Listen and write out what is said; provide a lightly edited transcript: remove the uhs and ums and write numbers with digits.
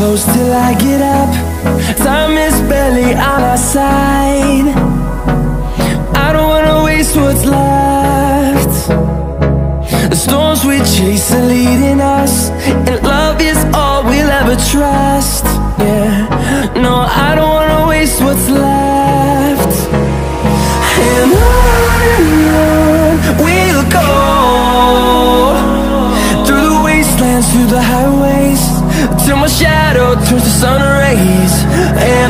close till I get up. Time is barely on our side. I don't wanna waste what's left. The storms we chase are leading us, and love is all we'll ever trust. Yeah, no, I don't wanna waste what's left. And on we'll go, through the wastelands, through the highways, till my shadow turns to sun rays.